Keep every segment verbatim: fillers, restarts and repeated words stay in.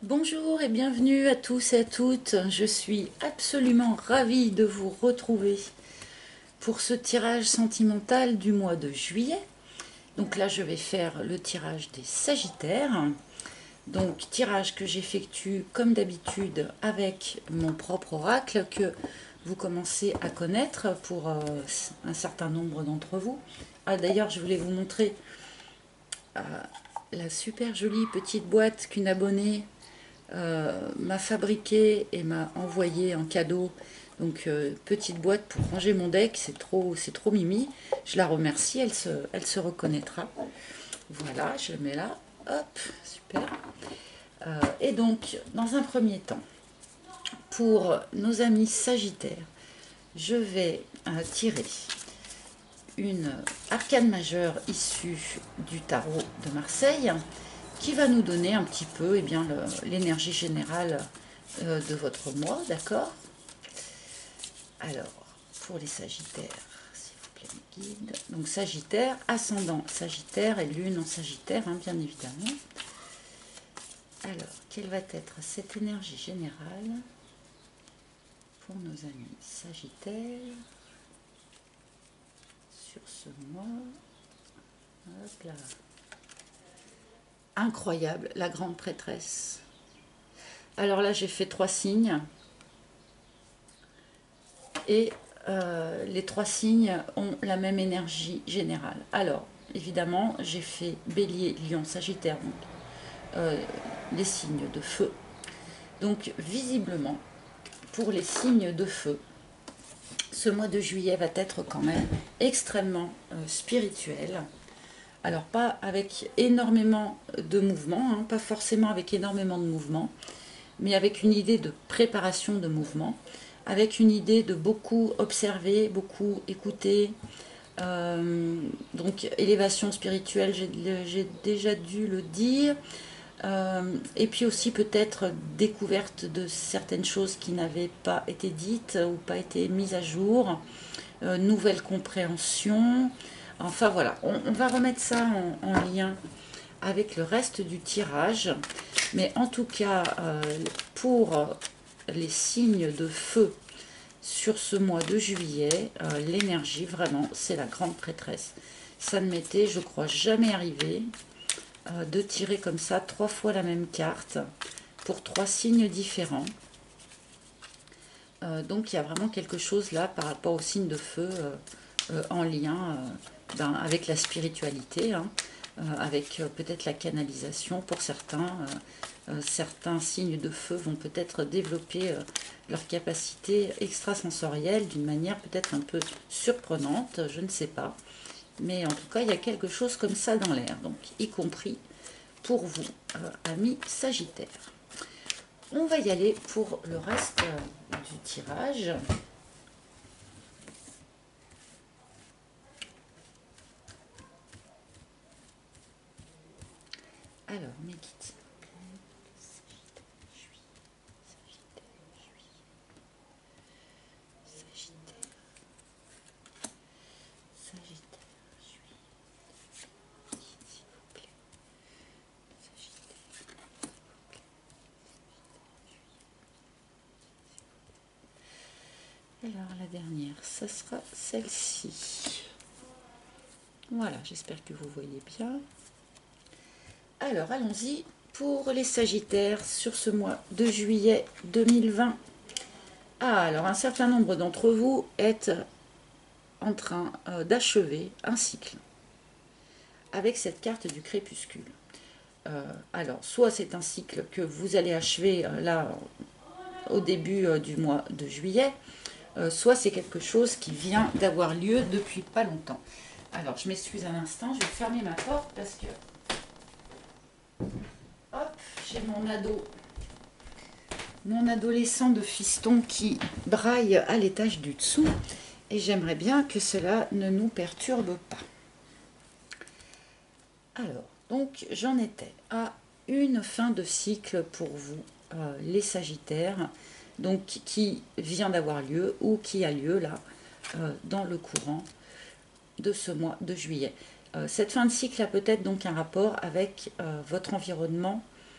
Bonjour et bienvenue à tous et à toutes. Je suis absolument ravie de vous retrouver pour ce tirage sentimental du mois de juillet. Donc là, je vais faire le tirage des Sagittaires. Donc tirage que j'effectue comme d'habitude avec mon propre oracle que vous commencez à connaître pour euh, un certain nombre d'entre vous. Ah, d'ailleurs, je voulais vous montrer euh, la super jolie petite boîte qu'une abonnée euh, m'a fabriqué et m'a envoyé en cadeau. Donc euh, petite boîte pour ranger mon deck, c'est trop, c'est trop mimi. Je la remercie, elle se, elle se reconnaîtra. Voilà, je le mets là. Hop, super. Euh, et donc, dans un premier temps, pour nos amis Sagittaires, je vais euh, tirer une arcane majeure issue du tarot de Marseille qui va nous donner un petit peu eh bien, l'énergie générale euh, de votre mois, d'accord? Alors, pour les Sagittaires, s'il vous plaît, mes guides. Donc, Sagittaire, ascendant Sagittaire et Lune en Sagittaire, hein, bien évidemment. Alors, quelle va être cette énergie générale pour nos amis Sagittaires sur ce mois? Hop là. Incroyable, la grande prêtresse. Alors là, j'ai fait trois signes. Et euh, les trois signes ont la même énergie générale. Alors, évidemment, j'ai fait Bélier, Lion, Sagittaire, donc euh, les signes de feu. Donc, visiblement, pour les signes de feu, ce mois de juillet va être quand même extrêmement euh, spirituel. Alors, pas avec énormément de mouvements, hein, pas forcément avec énormément de mouvements, mais avec une idée de préparation de mouvement, avec une idée de beaucoup observer, beaucoup écouter. Euh, donc, élévation spirituelle, j'ai déjà dû le dire. Euh, et puis aussi peut-être découverte de certaines choses qui n'avaient pas été dites ou pas été mises à jour, euh, nouvelle compréhension. Enfin voilà, on, on va remettre ça en, en lien avec le reste du tirage. Mais en tout cas, euh, pour les signes de feu sur ce mois de juillet, euh, l'énergie, vraiment, c'est la grande prêtresse. Ça ne m'était, je crois, jamais arrivé euh, de tirer comme ça trois fois la même carte pour trois signes différents. Euh, donc il y a vraiment quelque chose là par rapport aux signes de feu euh, euh, en lien euh, ben, avec la spiritualité, hein, euh, avec euh, peut-être la canalisation pour certains. Euh, euh, certains signes de feu vont peut-être développer euh, leur capacité extrasensorielle d'une manière peut-être un peu surprenante, je ne sais pas. Mais en tout cas, il y a quelque chose comme ça dans l'air, donc y compris pour vous, euh, amis Sagittaires. On va y aller pour le reste euh, du tirage. Alors, mes guides. Alors, la dernière, ça sera celle-ci. Voilà, j'espère que vous voyez bien. Alors, allons-y pour les Sagittaires sur ce mois de juillet deux mille vingt. Ah, alors, un certain nombre d'entre vous êtes en train euh, d'achever un cycle avec cette carte du crépuscule. Euh, alors, soit c'est un cycle que vous allez achever euh, là au début euh, du mois de juillet, euh, soit c'est quelque chose qui vient d'avoir lieu depuis pas longtemps. Alors, je m'excuse un instant, je vais fermer ma porte parce que... Hop, j'ai mon ado, mon adolescent de fiston qui braille à l'étage du dessous et j'aimerais bien que cela ne nous perturbe pas. Alors, donc j'en étais à une fin de cycle pour vous, euh, les Sagittaires, donc qui vient d'avoir lieu ou qui a lieu là, euh, dans le courant de ce mois de juillet. Euh, cette fin de cycle a peut-être donc un rapport avec euh, votre environnement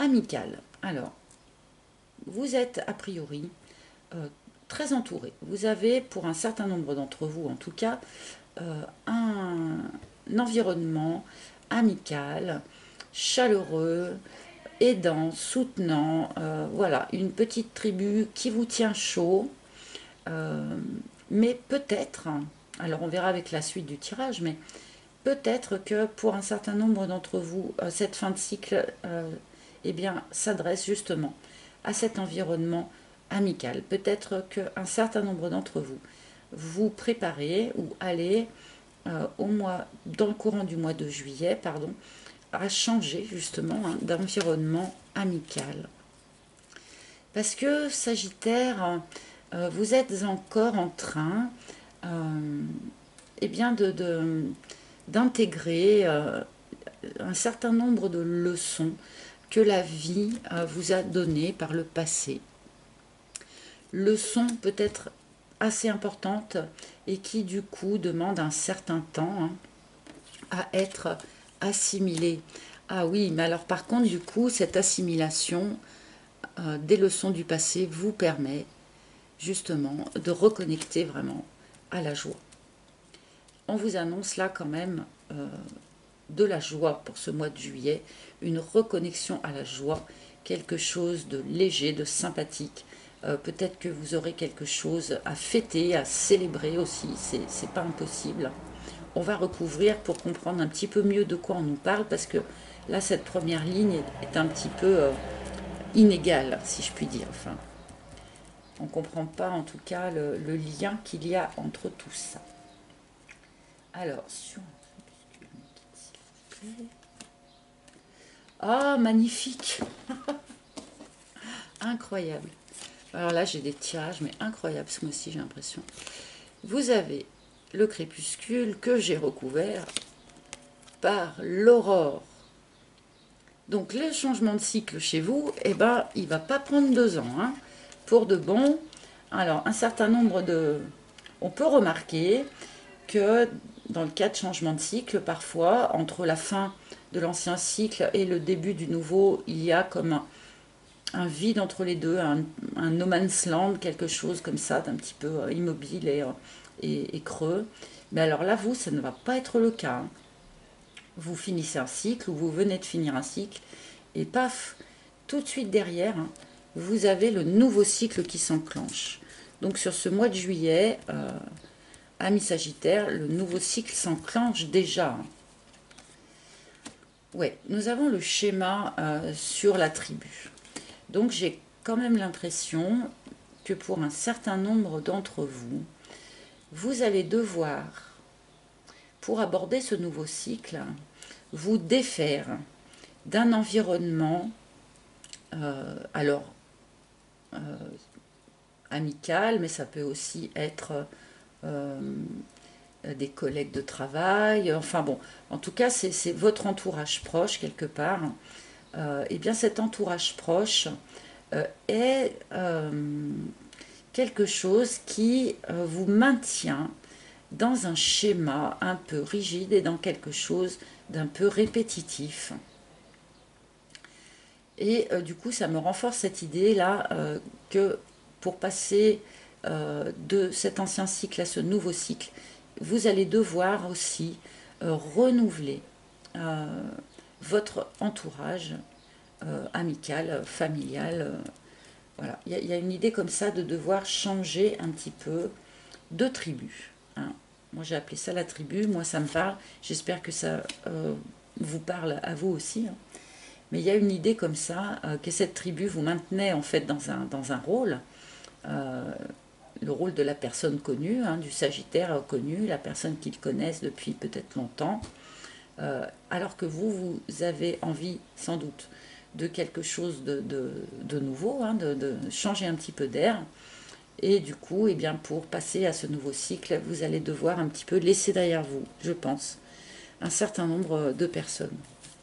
amical. Alors, vous êtes a priori euh, très entouré. Vous avez, pour un certain nombre d'entre vous en tout cas, euh, un, un environnement amical, chaleureux, aidant, soutenant, euh, voilà, une petite tribu qui vous tient chaud, euh, mais peut-être, alors on verra avec la suite du tirage, mais peut-être que pour un certain nombre d'entre vous, euh, cette fin de cycle euh, eh bien, s'adresse justement à cet environnement amical. Peut-être qu'un certain nombre d'entre vous vous préparez ou allez euh, au mois, dans le courant du mois de juillet, pardon, à changer justement hein, d'environnement amical. Parce que Sagittaire, euh, vous êtes encore en train euh, eh bien de, de, d'intégrer euh, un certain nombre de leçons que la vie euh, vous a données par le passé. Leçons peut-être assez importantes et qui du coup demandent un certain temps hein, à être assimilées. Ah oui, mais alors par contre du coup cette assimilation euh, des leçons du passé vous permet justement de reconnecter vraiment à la joie. On vous annonce là quand même euh, de la joie pour ce mois de juillet, une reconnexion à la joie, quelque chose de léger, de sympathique. Euh, peut-être que vous aurez quelque chose à fêter, à célébrer aussi, c'est pas impossible. On va recouvrir pour comprendre un petit peu mieux de quoi on nous parle, parce que là, cette première ligne est, est un petit peu euh, inégale, si je puis dire. Enfin, on ne comprend pas en tout cas le, le lien qu'il y a entre tout ça. Alors, sur... Ah, oh, magnifique. Incroyable. Alors là, j'ai des tirages, mais incroyables ce mois-ci, j'ai l'impression. Vous avez le crépuscule que j'ai recouvert par l'aurore. Donc, le changement de cycle chez vous, eh ben, il ne va pas prendre deux ans. Hein, pour de bon. Alors, un certain nombre de... On peut remarquer que dans le cas de changement de cycle, parfois, entre la fin de l'ancien cycle et le début du nouveau, il y a comme un, un vide entre les deux, un, un no man's land, quelque chose comme ça, d'un petit peu immobile et, et, et creux. Mais alors là, vous, ça ne va pas être le cas. Vous finissez un cycle, ou vous venez de finir un cycle, et paf, tout de suite derrière, vous avez le nouveau cycle qui s'enclenche. Donc sur ce mois de juillet... Euh, Amis Sagittaire, le nouveau cycle s'enclenche déjà. Ouais, nous avons le schéma euh, sur la tribu. Donc j'ai quand même l'impression que pour un certain nombre d'entre vous, vous allez devoir, pour aborder ce nouveau cycle, vous défaire d'un environnement, euh, alors, euh, amical, mais ça peut aussi être... Euh, des collègues de travail, enfin bon, en tout cas c'est votre entourage proche quelque part, euh, et bien cet entourage proche euh, est euh, quelque chose qui euh, vous maintient dans un schéma un peu rigide et dans quelque chose d'un peu répétitif. Et euh, du coup ça me renforce cette idée là euh, que pour passer euh, de cet ancien cycle à ce nouveau cycle, vous allez devoir aussi euh, renouveler euh, votre entourage euh, amical, familial. Euh, voilà. Il y, y a une idée comme ça de devoir changer un petit peu de tribu. Hein. Moi j'ai appelé ça la tribu, moi ça me parle, j'espère que ça euh, vous parle à vous aussi. Hein. Mais il y a une idée comme ça, euh, que cette tribu vous maintenait en fait dans un, dans un rôle, euh, le rôle de la personne connue, hein, du Sagittaire connu, la personne qu'ils connaissent depuis peut-être longtemps, euh, alors que vous, vous avez envie sans doute de quelque chose de, de, de nouveau, hein, de, de changer un petit peu d'air. Et du coup, eh bien, pour passer à ce nouveau cycle, vous allez devoir un petit peu laisser derrière vous, je pense, un certain nombre de personnes.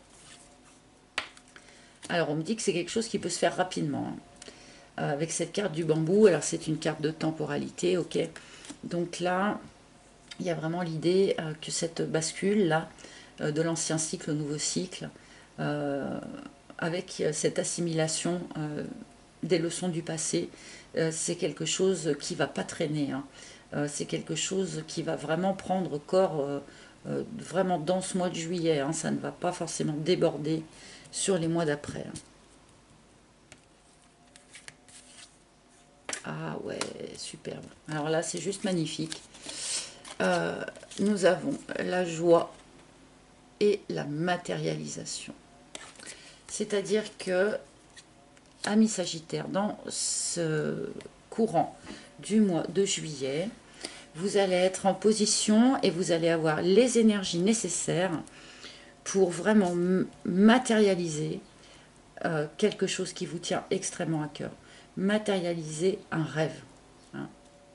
Alors, on me dit que c'est quelque chose qui peut se faire rapidement. Hein. Euh, avec cette carte du bambou, alors c'est une carte de temporalité, ok. Donc là, il y a vraiment l'idée euh, que cette bascule-là, euh, de l'ancien cycle au nouveau cycle, euh, avec cette assimilation euh, des leçons du passé, euh, c'est quelque chose qui ne va pas traîner. Hein. Euh, c'est quelque chose qui va vraiment prendre corps euh, euh, vraiment dans ce mois de juillet. Hein. Ça ne va pas forcément déborder sur les mois d'après. Hein. Ah ouais, superbe. Alors là, c'est juste magnifique. Euh, nous avons la joie et la matérialisation. C'est-à-dire que, amis Sagittaires, dans ce courant du mois de juillet, vous allez être en position et vous allez avoir les énergies nécessaires pour vraiment matérialiser euh, quelque chose qui vous tient extrêmement à cœur. Matérialiser un rêve. Hein.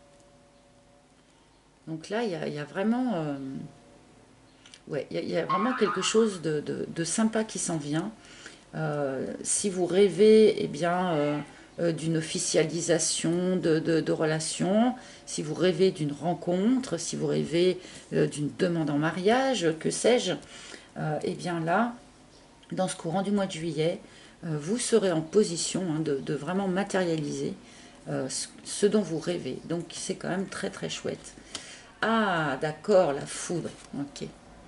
Donc là, il y, y a vraiment... Euh, ouais, il y, y, a vraiment quelque chose de, de, de sympa qui s'en vient. Euh, si vous rêvez, eh bien... Euh, euh, d'une officialisation de, de, de relations, si vous rêvez d'une rencontre, si vous rêvez euh, d'une demande en mariage, que sais-je, euh, eh bien là, dans ce courant du mois de juillet, euh, vous serez en position hein, de, de vraiment matérialiser euh, ce, ce dont vous rêvez. Donc c'est quand même très très chouette. Ah, d'accord, la foudre. Ok.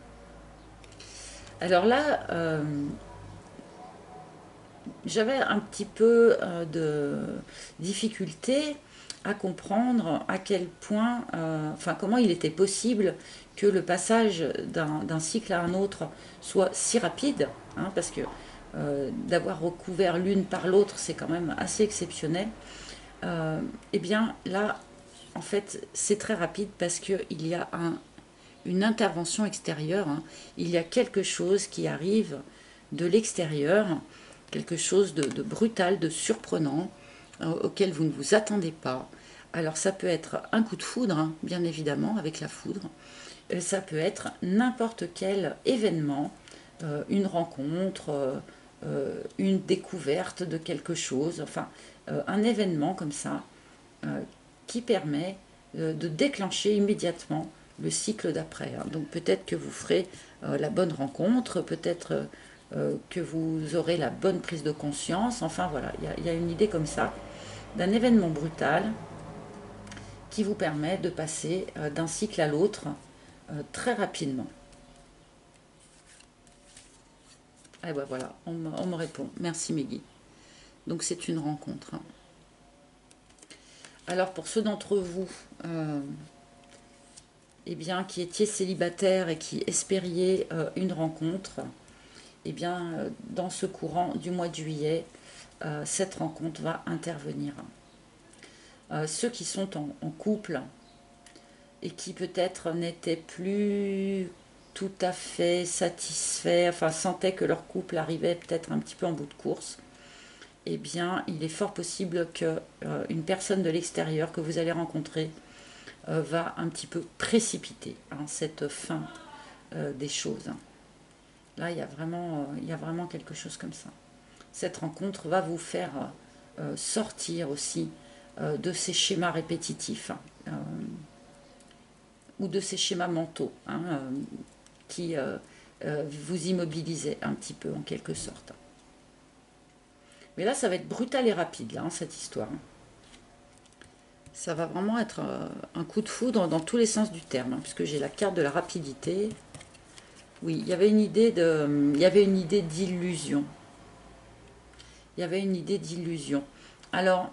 Alors là, euh, j'avais un petit peu euh, de difficulté à comprendre à quel point, euh, enfin comment il était possible que le passage d'un cycle à un autre soit si rapide, hein, parce que euh, d'avoir recouvert l'une par l'autre, c'est quand même assez exceptionnel. Euh, eh bien là, en fait, c'est très rapide parce qu'il y a un, une intervention extérieure, hein. Il y a quelque chose qui arrive de l'extérieur, quelque chose de, de brutal, de surprenant, euh, auquel vous ne vous attendez pas. Alors ça peut être un coup de foudre, hein, bien évidemment, avec la foudre. Euh, ça peut être n'importe quel événement, euh, une rencontre, euh, euh, une découverte de quelque chose, enfin, euh, un événement comme ça, euh, qui permet euh, de déclencher immédiatement le cycle d'après. Hein. Donc peut-être que vous ferez euh, la bonne rencontre, peut-être euh, que vous aurez la bonne prise de conscience. Enfin voilà, il y, y a une idée comme ça d'un événement brutal qui vous permet de passer euh, d'un cycle à l'autre euh, très rapidement. Et ben voilà, on me, on me répond. Merci Meggy. Donc c'est une rencontre. Hein. Alors pour ceux d'entre vous euh, eh bien, qui étiez célibataire et qui espériez euh, une rencontre, eh bien, euh, dans ce courant du mois de juillet, euh, cette rencontre va intervenir. Euh, ceux qui sont en, en couple et qui peut-être n'étaient plus tout à fait satisfaits, enfin sentaient que leur couple arrivait peut-être un petit peu en bout de course, eh bien, il est fort possible qu'une euh, personne de l'extérieur que vous allez rencontrer euh, va un petit peu précipiter hein, cette fin euh, des choses. Là, il y, a vraiment, euh, il y a vraiment quelque chose comme ça. Cette rencontre va vous faire euh, sortir aussi euh, de ces schémas répétitifs hein, euh, ou de ces schémas mentaux hein, euh, qui euh, euh, vous immobilisaient un petit peu en quelque sorte. Mais là, ça va être brutal et rapide, là, hein, cette histoire. Ça va vraiment être euh, un coup de foudre dans tous les sens du terme, hein, puisque j'ai la carte de la rapidité. Oui, il y avait une idée de, il y avait une idée d'illusion. Il y avait une idée d'illusion. Alors,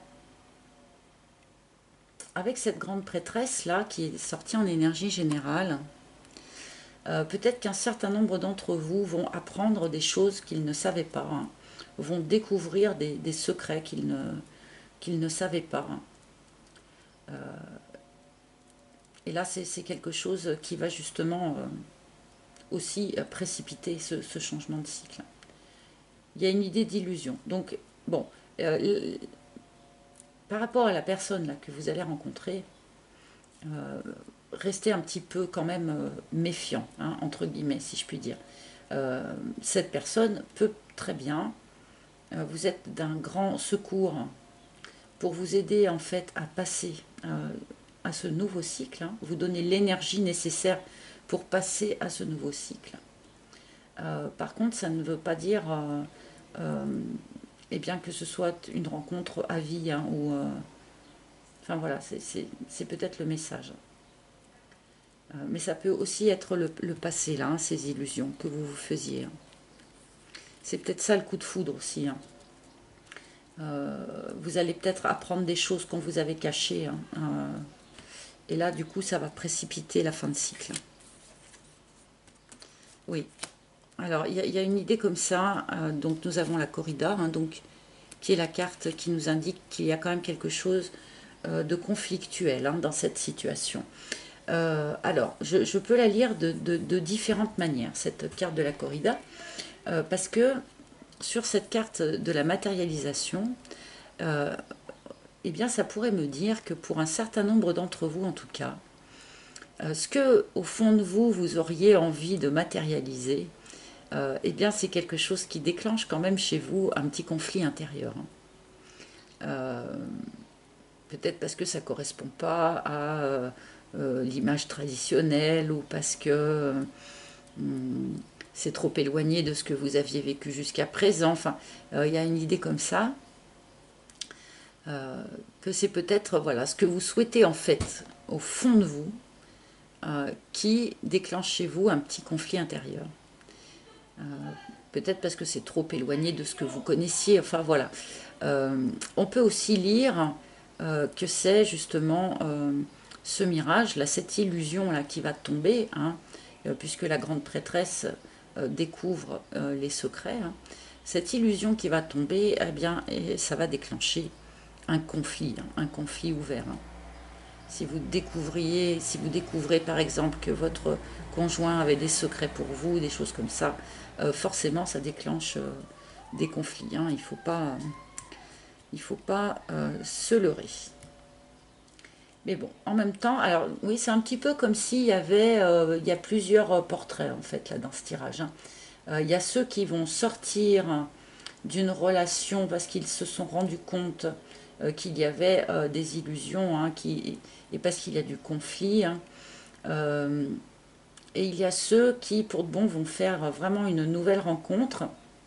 avec cette grande prêtresse là qui est sortie en énergie générale, euh, peut-être qu'un certain nombre d'entre vous vont apprendre des choses qu'ils ne savaient pas, hein, vont découvrir des, des secrets qu'ils ne, qu'ils ne savaient pas. Hein. Euh, et là, c'est quelque chose qui va justement euh, aussi précipiter ce, ce changement de cycle. Il y a une idée d'illusion. Donc, bon, euh, par rapport à la personne là, que vous allez rencontrer, euh, restez un petit peu quand même euh, méfiant, hein, entre guillemets, si je puis dire. Euh, cette personne peut très bien, euh, vous êtes d'un grand secours pour vous aider en fait à passer euh, à ce nouveau cycle, hein, vous donner l'énergie nécessaire pour passer à ce nouveau cycle. Euh, par contre, ça ne veut pas dire euh, euh, et bien que ce soit une rencontre à vie, hein, ou... Euh, enfin voilà, c'est peut-être le message. Euh, mais ça peut aussi être le, le passé, là, hein, ces illusions que vous vous faisiez. Hein. C'est peut-être ça le coup de foudre aussi. Hein. Euh, vous allez peut-être apprendre des choses qu'on vous avait cachées. Hein. Euh, et là, du coup, ça va précipiter la fin de cycle. Oui. Alors, il y, y a une idée comme ça. Euh, donc, nous avons la corrida, hein, donc, qui est la carte qui nous indique qu'il y a quand même quelque chose euh, de conflictuel, hein, dans cette situation. Euh, alors, je, je peux la lire de, de, de différentes manières, cette carte de la corrida, euh, parce que sur cette carte de la matérialisation, euh, eh bien, ça pourrait me dire que pour un certain nombre d'entre vous, en tout cas, euh, ce que, au fond de vous, vous auriez envie de matérialiser, euh, eh bien, c'est quelque chose qui déclenche quand même chez vous un petit conflit intérieur. Hein. Euh, Peut-être parce que ça ne correspond pas à euh, euh, l'image traditionnelle, ou parce que euh, c'est trop éloigné de ce que vous aviez vécu jusqu'à présent. Enfin, euh, il y a une idée comme ça, euh, que c'est peut-être voilà, ce que vous souhaitez en fait, au fond de vous, euh, qui déclenche chez vous un petit conflit intérieur. Euh, peut-être parce que c'est trop éloigné de ce que vous connaissiez. Enfin voilà. Euh, on peut aussi lire euh, que c'est justement euh, ce mirage, là, cette illusion là qui va tomber, hein, euh, puisque la grande prêtresse euh, découvre euh, les secrets. Hein. Cette illusion qui va tomber, eh bien, et ça va déclencher un conflit, hein, un conflit ouvert. Hein. Si vous découvriez, si vous découvrez par exemple que votre conjoint avait des secrets pour vous, des choses comme ça, euh, forcément ça déclenche euh, des conflits. Hein. Il ne faut pas, il faut pas euh, se leurrer. Mais bon, en même temps, alors oui, c'est un petit peu comme s'il y avait, euh, il y a plusieurs portraits en fait là dans ce tirage. Hein. Euh, il y a ceux qui vont sortir d'une relation parce qu'ils se sont rendus compte euh, qu'il y avait euh, des illusions, hein, qui, et parce qu'il y a du conflit. Hein. Euh, et il y a ceux qui, pour de bon, vont faire vraiment une nouvelle rencontre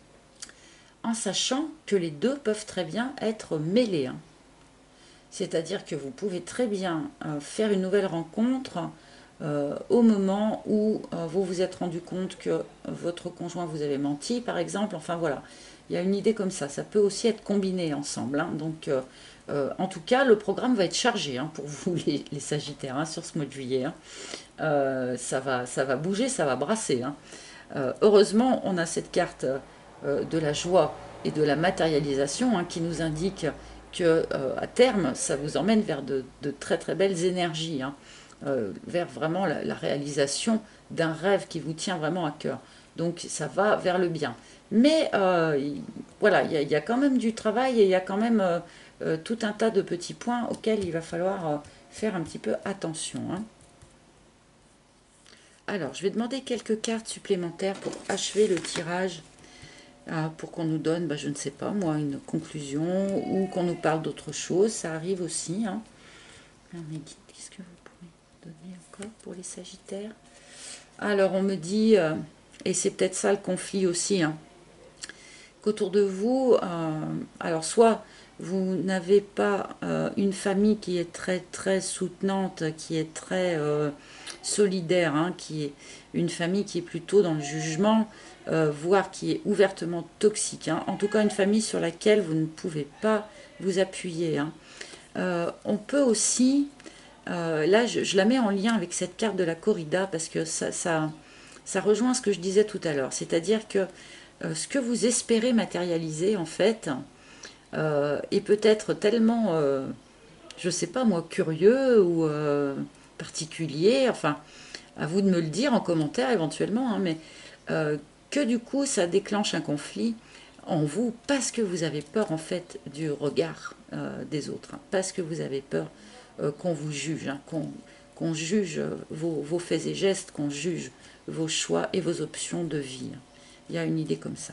en sachant que les deux peuvent très bien être mêlés. Hein. C'est-à-dire que vous pouvez très bien euh, faire une nouvelle rencontre euh, au moment où euh, vous vous êtes rendu compte que votre conjoint vous avait menti, par exemple. Enfin voilà, il y a une idée comme ça. Ça peut aussi être combiné ensemble. Hein. Donc, euh, euh, en tout cas, le programme va être chargé, hein, pour vous, les, les Sagittaires, hein, sur ce mois de juillet. Hein. Euh, ça va, ça va bouger, ça va brasser. Hein. Euh, heureusement, on a cette carte euh, de la joie et de la matérialisation, hein, qui nous indique que euh, à terme, ça vous emmène vers de, de très très belles énergies, hein, euh, vers vraiment la, la réalisation d'un rêve qui vous tient vraiment à cœur. Donc ça va vers le bien. Mais euh, il, voilà, il y, y, a quand même du travail, et il y a quand même euh, euh, tout un tas de petits points auxquels il va falloir euh, faire un petit peu attention. Hein. Alors, je vais demander quelques cartes supplémentaires pour achever le tirage, euh, pour qu'on nous donne, bah, je ne sais pas moi, une conclusion, ou qu'on nous parle d'autre chose. Ça arrive aussi. Hein. Qu'est-ce que vous pouvez donner encore pour les Sagittaires? Alors, on me dit, euh, et c'est peut-être ça le conflit aussi, hein, qu'autour de vous, euh, alors soit vous n'avez pas euh, une famille qui est très très soutenante, qui est très euh, solidaire, hein, qui est une famille qui est plutôt dans le jugement, euh, voire qui est ouvertement toxique. Hein. En tout cas, une famille sur laquelle vous ne pouvez pas vous appuyer. Hein. Euh, on peut aussi, euh, là je, je la mets en lien avec cette carte de la corrida, parce que ça, ça, ça rejoint ce que je disais tout à l'heure. C'est-à-dire que euh, ce que vous espérez matérialiser, en fait, euh, est peut-être tellement, euh, je sais pas moi, curieux ou euh, particulier, enfin, à vous de me le dire en commentaire éventuellement, hein, mais euh, que du coup ça déclenche un conflit en vous parce que vous avez peur en fait du regard euh, des autres, hein, parce que vous avez peur euh, qu'on vous juge, hein, qu'on qu'on juge vos, vos faits et gestes, qu'on juge vos choix et vos options de vie. Il y a une idée comme ça.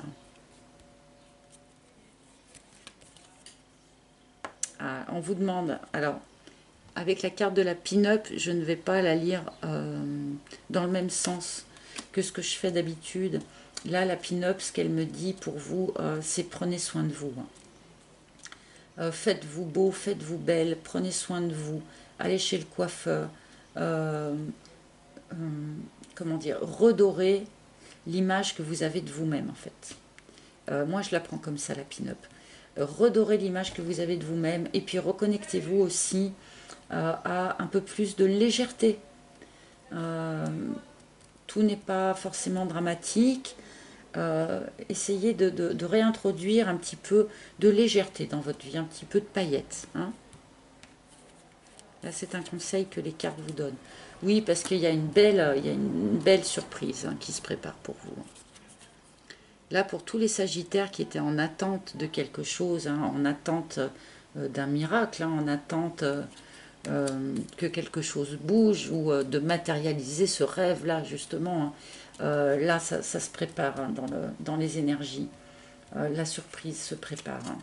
Ah, on vous demande, alors, avec la carte de la pin-up, je ne vais pas la lire euh, dans le même sens que ce que je fais d'habitude. Là, la pin-up, ce qu'elle me dit pour vous, euh, c'est prenez soin de vous. Hein. Euh, faites-vous beau, faites-vous belle, prenez soin de vous, allez chez le coiffeur, euh, euh, comment dire, redorez l'image que vous avez de vous-même en fait. Euh, moi je la prends comme ça la pin-up. Euh, redorez l'image que vous avez de vous-même et puis reconnectez-vous aussi euh, à un peu plus de légèreté. Euh, tout n'est pas forcément dramatique. Euh, essayez de, de, de réintroduire un petit peu de légèreté dans votre vie, un petit peu de paillettes. Hein. Là, c'est un conseil que les cartes vous donnent. Oui, parce qu'il y a une belle, il y a une belle surprise hein, qui se prépare pour vous. Là, pour tous les Sagittaires qui étaient en attente de quelque chose, hein, en attente euh, d'un miracle, hein, en attente euh, euh, que quelque chose bouge ou euh, de matérialiser ce rêve-là, justement, hein, euh, là, ça, ça se prépare hein, dans, le, dans les énergies. Euh, la surprise se prépare. Hein.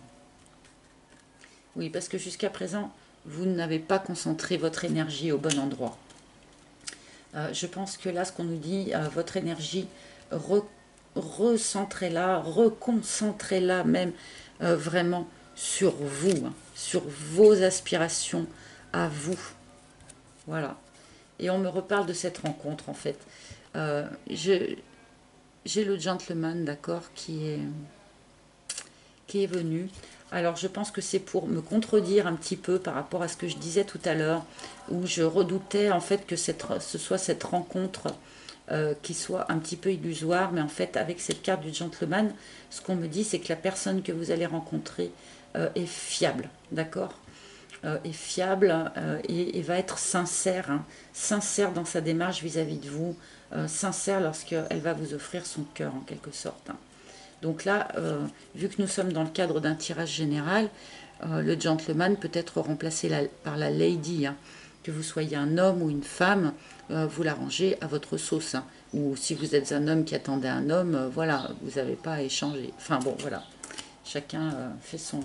Oui, parce que jusqu'à présent, vous n'avez pas concentré votre énergie au bon endroit. Euh, je pense que là, ce qu'on nous dit, euh, votre énergie, re, recentrez-la, reconcentrez-la même euh, vraiment sur vous, hein, sur vos aspirations à vous. Voilà. Et on me reparle de cette rencontre, en fait. Euh, je, j'ai le gentleman, d'accord, qui est, qui est venu. Alors je pense que c'est pour me contredire un petit peu par rapport à ce que je disais tout à l'heure, où je redoutais en fait que cette, ce soit cette rencontre euh, qui soit un petit peu illusoire, mais en fait avec cette carte du gentleman, ce qu'on me dit c'est que la personne que vous allez rencontrer euh, est fiable, d'accord euh, est fiable euh, et, et va être sincère, hein, sincère dans sa démarche vis-à-vis de vous, euh, sincère lorsqu'elle va vous offrir son cœur en quelque sorte. Hein. Donc là, euh, vu que nous sommes dans le cadre d'un tirage général, euh, le gentleman peut être remplacé la, par la lady. Hein. Que vous soyez un homme ou une femme, euh, vous l'arrangez à votre sauce. Hein. Ou si vous êtes un homme qui attendait un homme, euh, voilà, vous n'avez pas à échanger. Enfin bon, voilà. Chacun euh, fait, son,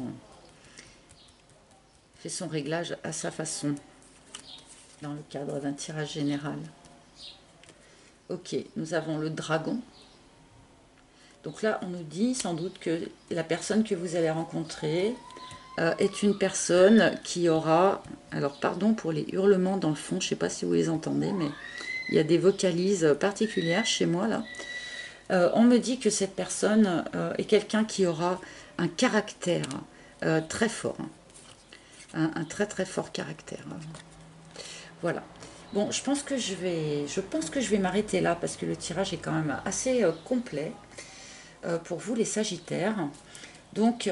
fait son réglage à sa façon, dans le cadre d'un tirage général. Ok, nous avons le dragon. Donc là, on nous dit sans doute que la personne que vous allez rencontrer euh, est une personne qui aura... Alors, pardon pour les hurlements dans le fond, je ne sais pas si vous les entendez, mais il y a des vocalises particulières chez moi, là. Euh, on me dit que cette personne euh, est quelqu'un qui aura un caractère euh, très fort. Hein. Un, un très très fort caractère. Voilà. Bon, je pense que je vais, je pense que je vais m'arrêter là parce que le tirage est quand même assez euh, complet. Pour vous les Sagittaires. Donc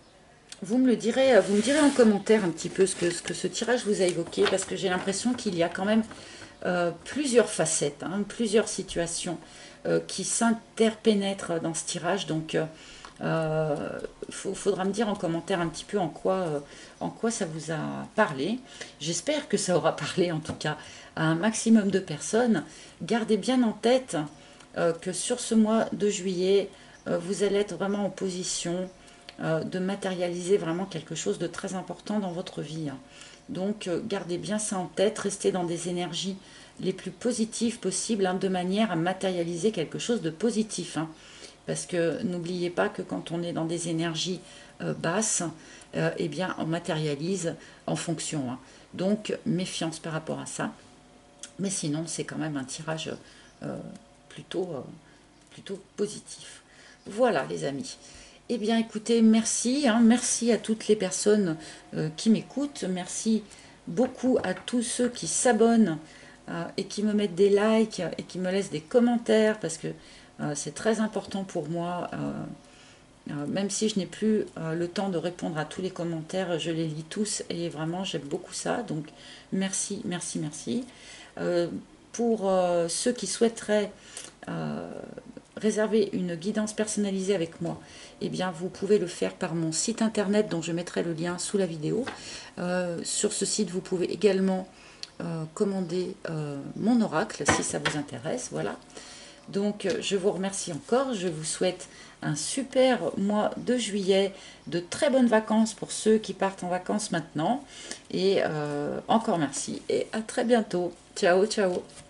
vous me le direz, vous me direz en commentaire un petit peu ce que, ce que ce tirage vous a évoqué, parce que j'ai l'impression qu'il y a quand même euh, plusieurs facettes, hein, plusieurs situations euh, qui s'interpénètrent dans ce tirage. Donc il euh, faudra me dire en commentaire un petit peu en quoi, euh, en quoi ça vous a parlé. J'espère que ça aura parlé en tout cas à un maximum de personnes. Gardez bien en tête euh, que sur ce mois de juillet, vous allez être vraiment en position euh, de matérialiser vraiment quelque chose de très important dans votre vie. Hein. Donc euh, gardez bien ça en tête, restez dans des énergies les plus positives possibles, hein, de manière à matérialiser quelque chose de positif. Hein. Parce que n'oubliez pas que quand on est dans des énergies euh, basses, euh, eh bien on matérialise en fonction. Hein. Donc méfiance par rapport à ça. Mais sinon c'est quand même un tirage euh, plutôt, euh, plutôt positif. Voilà les amis. Eh bien écoutez, merci, hein, merci à toutes les personnes euh, qui m'écoutent, merci beaucoup à tous ceux qui s'abonnent euh, et qui me mettent des likes et qui me laissent des commentaires parce que euh, c'est très important pour moi, euh, euh, même si je n'ai plus euh, le temps de répondre à tous les commentaires, je les lis tous et vraiment j'aime beaucoup ça, donc merci, merci, merci. Euh, pour euh, ceux qui souhaiteraient... Euh, réserver une guidance personnalisée avec moi, eh bien vous pouvez le faire par mon site internet dont je mettrai le lien sous la vidéo. Euh, sur ce site, vous pouvez également euh, commander euh, mon oracle si ça vous intéresse. Voilà. Donc je vous remercie encore, je vous souhaite un super mois de juillet, de très bonnes vacances pour ceux qui partent en vacances maintenant. Et euh, encore merci et à très bientôt. Ciao, ciao.